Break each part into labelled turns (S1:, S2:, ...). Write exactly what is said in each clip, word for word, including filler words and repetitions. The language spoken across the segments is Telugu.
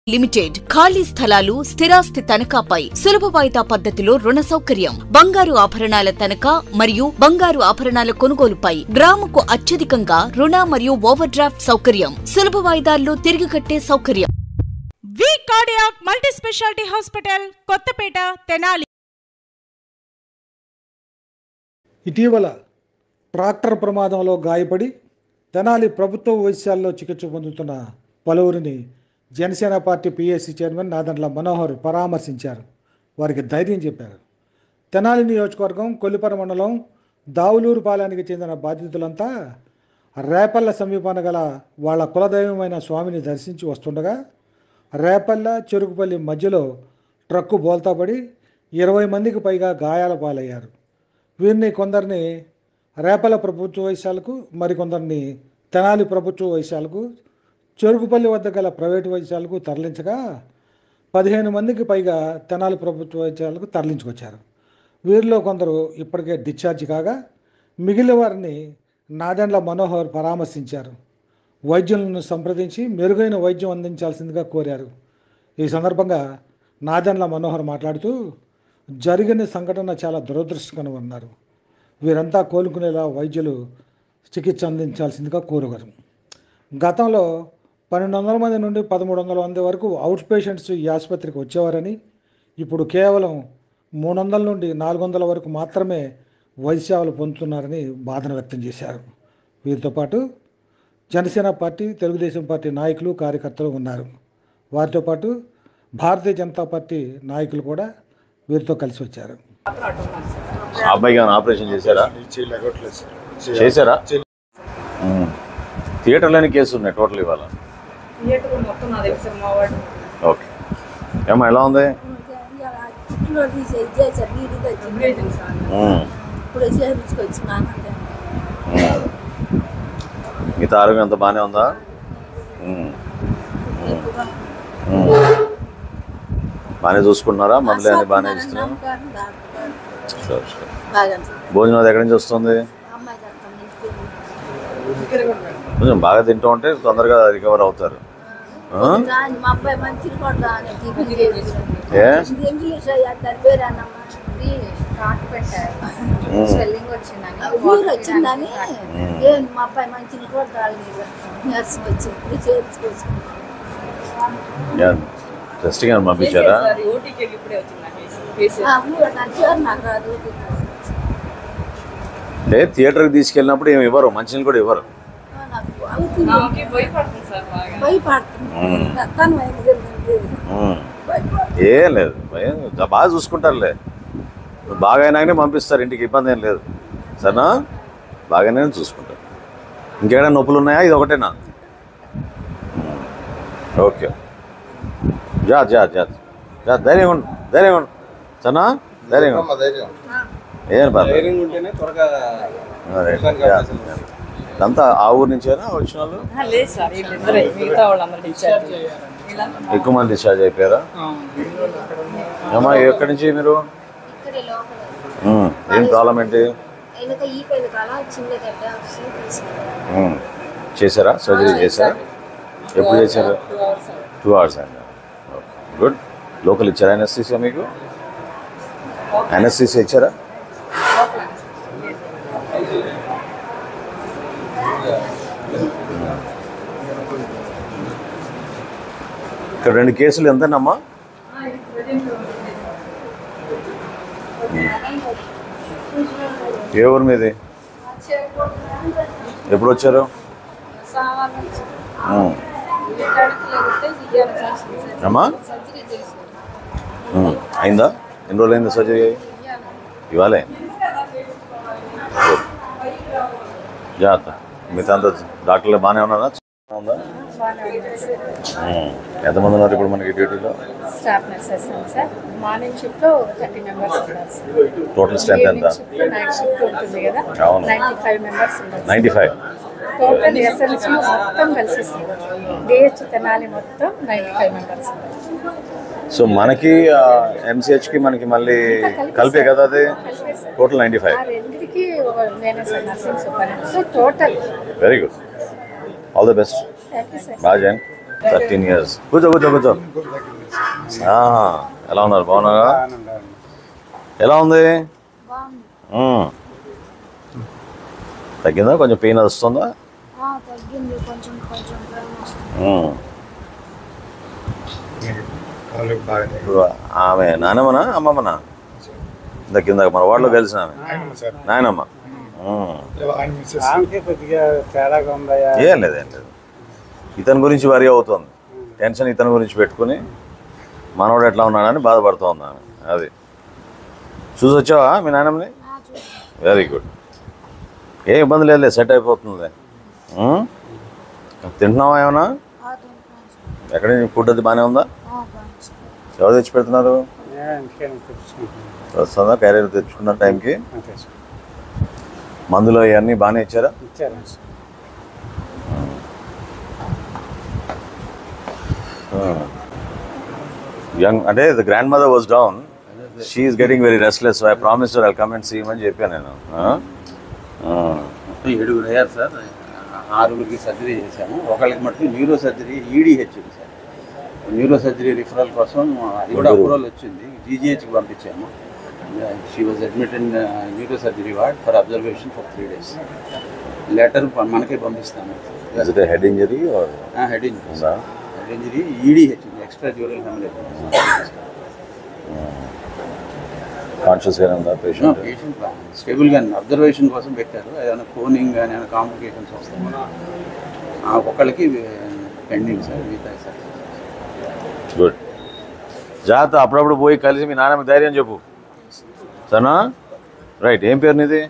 S1: లిమిటెడ్ ఖాళీ స్థలాలు స్థిరాస్తి తనఖాపై సులభ వాయిదా పద్ధతిలో రుణ సౌకర్యం, బంగారు ఆభరణాల తనఖా మరియు బంగారు ఆభరణాల కొనుగోలుపై గ్రాముకు అత్యధికంగా రుణ మరియు ఓవర్ డ్రాఫ్ట్ సౌకర్యం, సులభ వాయిదాల్లో తిరిగి కట్టే సౌకర్యం.
S2: V cardiac multi speciality hospital, Kothapeta, Tenali.
S3: ఇటీవల ట్రాక్టర్ ప్రమాదంలో గాయపడి తెనాలి ప్రభుత్వ వైద్యశాలలో చికిత్స పొందుతున్న పలువురిని Janasena party PAC chairman Nadendla Manohar పరామర్శించారు. వారికి ధైర్యం చెప్పారు. తెనాలి నియోజకవర్గం కొల్లిపర మండలం దావులూరు పాలెనికి చెందిన బాధితులంతా రేపల్ల సమీపాన గల వాళ్ళ కులదైవమైన స్వామిని దర్శించి వస్తుండగా రేపల్ల చెరుకుపల్లి మధ్యలో ట్రక్కు బోల్తాపడి ఇరవై మందికి పైగా గాయాల పాలయ్యారు. వీరిని కొందరిని రేపల్ల ప్రభుత్వ వైద్యశాలకు, మరికొందరిని తెనాలి ప్రభుత్వ వైద్యశాలకు, చెరుకుపల్లి వద్ద గల ప్రైవేటు వైద్యశాలకు తరలించగా పదిహేను మందికి పైగా తెనాలి ప్రభుత్వ వైద్యశాలకు తరలించుకొచ్చారు. వీరిలో కొందరు ఇప్పటికే డిశ్చార్జ్ కాగా మిగిలిన వారిని నాదెండ్ల మనోహర్ పరామర్శించారు. వైద్యులను సంప్రదించి మెరుగైన వైద్యం అందించాల్సిందిగా కోరారు. ఈ సందర్భంగా నాదెండ్ల మనోహర్ మాట్లాడుతూ జరిగిన సంఘటన చాలా దురదృష్టకరమన్నారు. వీరంతా కోలుకునేలా వైద్యులు చికిత్స అందించాల్సిందిగా కోరుగారు. గతంలో పన్నెండు వందల మంది నుండి పదమూడు వందల మంది వరకు అవుట్ పేషెంట్స్ ఈ ఆసుపత్రికి వచ్చేవారని, ఇప్పుడు కేవలం మూడు వందల నుండి నాలుగు వందల వరకు మాత్రమే వైద్య సేవలు పొందుతున్నారని బాధను వ్యక్తం చేశారు. వీరితో పాటు జనసేన పార్టీ, తెలుగుదేశం పార్టీ నాయకులు, కార్యకర్తలు ఉన్నారు. వారితో పాటు భారతీయ జనతా పార్టీ నాయకులు కూడా వీరితో కలిసి వచ్చారు.
S4: అబ్బాయి ఆపరేషన్ చేశారా? చేశారా? థియేటర్లోని కేసు ఉన్నాయి టోటల్ ఇవాళ. ఓకే, ఏమా ఎలా ఉంది? మిగతా ఆరోగ్యం అంత బాగానే ఉందా? బాగానే చూసుకుంటున్నారా? మందులు అన్నీ బాగానే ఇస్తున్నారా? భోజనం అది ఎక్కడి నుంచి వస్తుంది? కొంచెం బాగా తింటూ ఉంటే తొందరగా రికవర్ అవుతారు. టెస్టింగ్ అని పంపించారా? లేదు, థియేటర్కి తీసుకెళ్ళినప్పుడు ఏమి ఇవ్వరు, మంచినీళ్ళు కూడా ఇవ్వరు. ఏం లేదు, బాగా చూసుకుంటారులే. బాగా అయినాకనే పంపిస్తారు ఇంటికి, ఇబ్బంది ఏం లేదు. సరేనా? బాగానే చూసుకుంటారు. ఇంకేమైనా నొప్పులు ఉన్నాయా? ఇది ఒకటేనా? ఓకే, జా జా జా జా ధైర్యం ఉండు, ధైర్యం ఉండు. సరేనా? ధైర్యం ఏం పర్లేదు. అంతా ఆ ఊరు నుంచేనా వచ్చిన వాళ్ళు? ఎక్కువ మంది డిశ్చార్జ్ అయిపోయారా? అమ్మా, ఎక్కడి నుంచి మీరు? ఏం ప్రాబ్లం ఏంటి? చేశారా? సర్జరీ చేశారా? ఎప్పుడు చేశారు? టూ అవర్స్ అండి. గుడ్. లోకల్ ఇచ్చారా ఎన్ఎస్సీసీ? మీకు ఎన్ఎస్సీసీ ఇచ్చారా? ఇక్కడ రెండు కేసులు ఎంతనమ్మా? ఏ ఊరు మీది? ఎప్పుడు వచ్చారు? అమ్మా, అయిందా? ఎన్ని రోజులు అయిందా సర్జరీ? ఇవాళే. జాగ్రత్త. మిగతా అంతా డాక్టర్లు బాగానే ఉన్నారా? ఉందా? ఎంతమంది ఉన్నారు ఇప్పుడు మనకి డ్యూటీలో?
S5: Staff nurses sir. మార్నింగ్ షిఫ్ట్లో థర్టీ మెంబర్స్ ఉన్నారు.
S4: టోటల్ స్ట్రెంత్ ఎంత?
S5: నైట్ షిఫ్ట్ ఉంటుంది కదా,
S4: అవును,
S5: నైంటీ ఫైవ్ మెంబర్స్ ఉన్నారు.
S4: నైంటీ ఫైవ్
S5: టోటల్ ఎస్ఎల్సీ మొత్తం కలిసి డిహెచ్ తెనాలి మొత్తం నైంటీ ఫైవ్ మెంబర్స్.
S4: సో మనకి ఎంసీహెచ్కి మనకి మళ్ళీ కలిపే కదా అది? Total ninety five.
S5: రెండింటికి నేనే sir nursing superintendent. So total
S4: very good. All the best.
S5: Thank you sir.
S4: బాగా థర్టీన్ ఇయర్స్ కూర్చో కూర్చో కూర్చో ఎలా ఉన్నారు బాగున్నారా ఎలా ఉంది తగ్గిందా కొంచెం పెయిన్ వస్తుందా ఆమె నానమ్మనా అమ్మమ్మనా ఇంత కింద మన వార్డులో కలిసిన ఆమె నాయనమ్మ ఏం లేదు ఏం లేదు ఇతని గురించి వరి అవుతుంది టెన్షన్ ఇతని గురించి పెట్టుకుని మనవాడు ఎట్లా ఉన్నాడని బాధపడుతూ ఉంది ఆమె అది చూసి వచ్చావా మీ నాయనమ్మని వెరీ గుడ్ ఏ ఇబ్బంది లేదు సెట్ అయిపోతుంది తింటున్నావా ఏమన్నా ఎక్కడ ఫుడ్ అది బాగానే ఉందా ఎవరు తెచ్చి పెడుతున్నారు వస్తుందా క్యారియర్ తెచ్చుకున్న టైంకి మందులు ఇవన్నీ బాగానే ఇచ్చారా యంగ్ అంటే the grandmother was down she is getting very restless I promise I come and see you అని చెప్పాను నేను
S6: ఏడుగురు అయ్యారు సార్ ఆరుగురికి సర్జరీ చేశాము ఒకళ్ళకి మటుకు neurosurgery EDH sir neurosurgery referral కోసం అది కూడా అప్రూవల్ వచ్చింది జీజీహెచ్కి పంపించాము she was admit in neurosurgery ward for observation for three days letter మనకే పంపిస్తాను
S4: head injury
S6: head injury head injury EDH extradural haemorrhage
S4: కాన్షియస్గా ఉందా పేషెంట్
S6: పేషెంట్ స్టేబుల్గా అబ్జర్వేషన్ కోసం పెట్టారు ఏదైనా కోనింగ్ కానీ ఏమైనా కాంప్లికేషన్స్ వస్తాయి ఒకళ్ళకి పెండింగ్ సార్ మిగతా సార్
S4: గుడ్ జాగ్రత్త అప్పుడప్పుడు పోయి కలిసి మీ నాన్నకి ధైర్యం చెప్పు సరేనా రైట్ ఏం పేరు నీది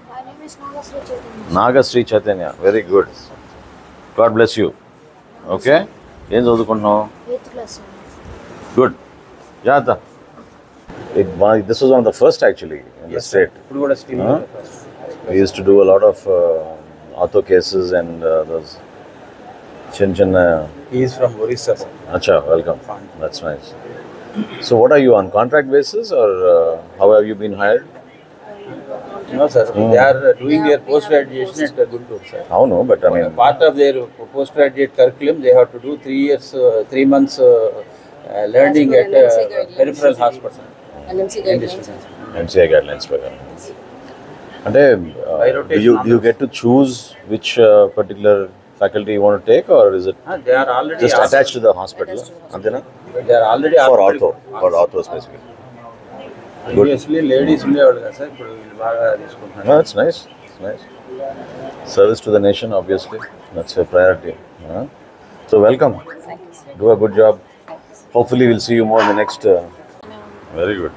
S4: Nagasri Chaitanya very good god bless you okay ఏం చదువుకుంటున్నావు గుడ్ జాగ్రత్త this was one of the first actually in the state. Huh? We used to do a lot of uh, auto cases and uh, those chin chin. Uh,
S6: he is from Orissa, sir.
S4: Acha, welcome. That's nice. So what are you on contract basis or uh, how have you been hired?
S6: No sir, mm. they are doing their post graduation at Guntur sir.
S4: How no, but I mean
S6: part of their post graduate curriculum they have to do three years, uh, three months uh, uh, learning at uh, peripheral hospital.
S4: M C I guidelines ప్రకారం అంటే do you do you get to choose which uh, particular faculty you want to take or is it
S6: uh, they are already
S4: just attached to the hospital antena
S6: they are already
S4: for ortho for ortho specifically
S6: previously ladies ఉండేవాళ్ళు కదా సార్ ఇప్పుడు బాగా తీసుకుంటున్నారు
S4: no it's nice it's nice service to the nation obviously that's a priority huh? so welcome do a good job hopefully we'll see you more in the next uh, very good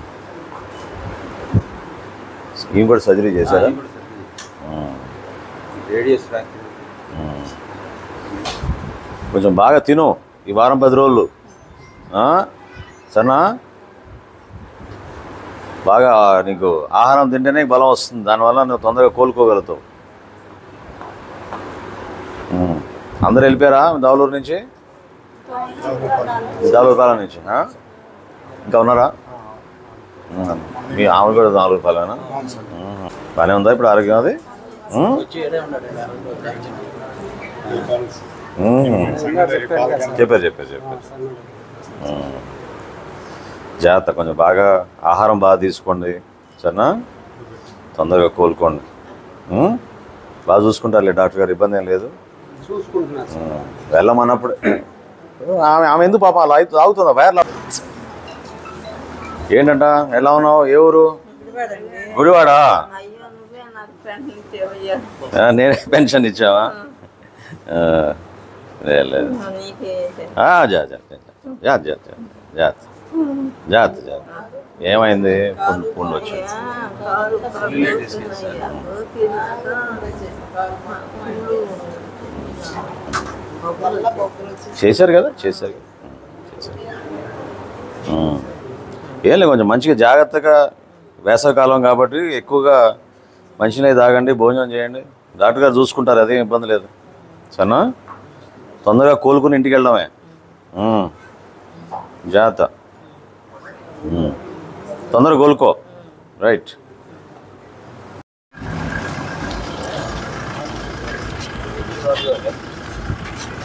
S4: ఈమె కూడా సర్జరీ చేశారా
S6: రేడియస్
S4: కొంచెం బాగా తిను ఈ వారం పది రోజులు సరేనా బాగా నీకు ఆహారం తింటేనే బలం వస్తుంది దానివల్ల నువ్వు తొందరగా కోలుకోగలుగుతావు అందరు వెళ్ళిపోయారా దావులూరు నుంచి దావులూరు పాలెం నుంచి ఇంకా ఉన్నారా మీ ఆమె కూడా నాలుగు రూపాయలేనా బాగానే ఉందా ఇప్పుడు ఆరోగ్యం అది చెప్పారు చెప్పారు చెప్పారు జాగ్రత్త కొంచెం బాగా ఆహారం బాగా తీసుకోండి సరేనా తొందరగా కోలుకోండి బాగా చూసుకుంటారులే డాక్టర్ గారు ఇబ్బంది ఏం లేదు వెళ్ళమన్నప్పుడు ఆమె ఆమె ఎందుకు పాప అలా తాగుతుందా వైర్లా ఏంటంట ఎలా ఉన్నావు ఏ ఊరు గుడివాడా నేనే పెన్షన్ ఇచ్చావా లేదు జా జా జాత్ జాత్ జాత్ జాత్ జాత్ ఏమైంది పుండు పుండు వచ్చింది చేశారు కదా చేశారు కదా చేశారు ఏం లేదు కొంచెం మంచిగా జాగ్రత్తగా వేసవికాలం కాబట్టి ఎక్కువగా మంచినీళ్ళు తాగండి భోజనం చేయండి డాక్టర్ గారు చూసుకుంటారు అదేం ఇబ్బంది లేదు సరేనా తొందరగా కోలుకుని ఇంటికి వెళ్ళడమే జాగ్రత్త తొందరగా కోలుకో రైట్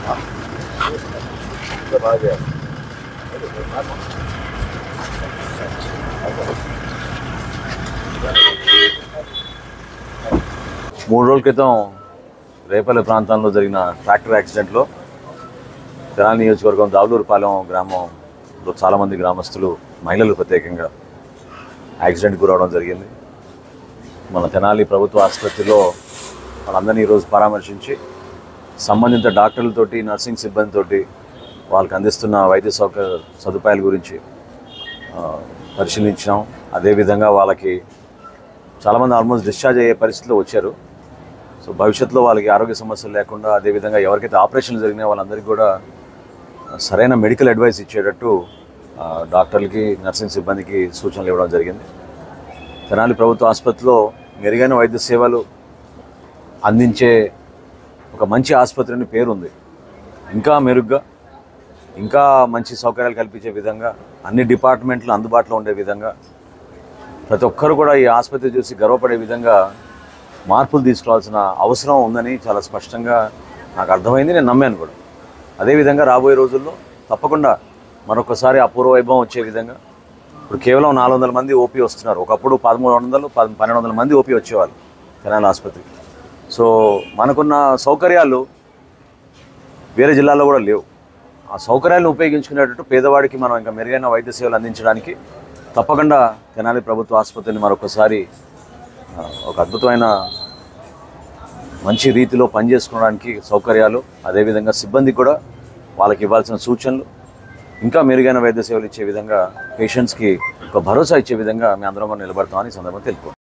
S4: మూడు రోజుల క్రితం రేపల్లి ప్రాంతంలో జరిగిన ట్రాక్టర్ యాక్సిడెంట్లో తెనాలి నియోజకవర్గం దావులూరుపాలెం గ్రామంలో చాలామంది గ్రామస్తులు మహిళలు ప్రత్యేకంగా యాక్సిడెంట్ గురవడం జరిగింది. మన తెనాలి ప్రభుత్వ ఆసుపత్రిలో వాళ్ళందరినీ ఈరోజు పరామర్శించి సంబంధిత డాక్టర్లతోటి నర్సింగ్ సిబ్బందితోటి వాళ్ళకి అందిస్తున్న వైద్య సౌకర్య సదుపాయాల గురించి పరిశీలించాం. అదేవిధంగా వాళ్ళకి చాలామంది ఆల్మోస్ట్ డిశ్చార్జ్ అయ్యే పరిస్థితిలో వచ్చారు. సో భవిష్యత్తులో వాళ్ళకి ఆరోగ్య సమస్యలు లేకుండా, అదేవిధంగా ఎవరికైతే ఆపరేషన్లు జరిగినాయో వాళ్ళందరికీ కూడా సరైన మెడికల్ అడ్వైస్ ఇచ్చేటట్టు డాక్టర్లకి నర్సింగ్ సిబ్బందికి సూచనలు ఇవ్వడం జరిగింది. తెనాలి ప్రభుత్వ ఆసుపత్రిలో మెరుగైన వైద్య సేవలు అందించే ఒక మంచి ఆసుపత్రిని పేరుంది. ఇంకా మెరుగ్గా, ఇంకా మంచి సౌకర్యాలు కల్పించే విధంగా, అన్ని డిపార్ట్మెంట్లు అందుబాటులో ఉండే విధంగా, ప్రతి ఒక్కరు కూడా ఈ ఆసుపత్రి చూసి గర్వపడే విధంగా మార్పులు తీసుకురావాల్సిన అవసరం ఉందని చాలా స్పష్టంగా నాకు అర్థమైంది, నేను నమ్మాను కూడా. అదేవిధంగా రాబోయే రోజుల్లో తప్పకుండా మరొకసారి అపూర్వ వైభవం వచ్చే విధంగా, ఇప్పుడు కేవలం నాలుగు వందల మంది ఓపీ వస్తున్నారు. ఒకప్పుడు పదమూడు వందలు పన్నెండు వందల మంది ఓపీ వచ్చేవాళ్ళు తెనాలి ఆసుపత్రికి. సో మనకున్న సౌకర్యాలు వేరే జిల్లాల్లో కూడా లేవు. ఆ సౌకర్యాలను ఉపయోగించుకునేటట్టు పేదవాడికి మనం ఇంకా మెరుగైన వైద్య సేవలు అందించడానికి తప్పకుండా తెనాలి ప్రభుత్వ ఆసుపత్రిని మరొకసారి ఒక అద్భుతమైన మంచి రీతిలో పనిచేసుకోవడానికి సౌకర్యాలు, అదేవిధంగా సిబ్బంది కూడా వాళ్ళకి ఇవ్వాల్సిన సూచనలు, ఇంకా మెరుగైన వైద్య సేవలు ఇచ్చే విధంగా, పేషెంట్స్కి ఒక భరోసా ఇచ్చే విధంగా మేము అందరం నిలబడతామని సందర్భంగా తెలుపు.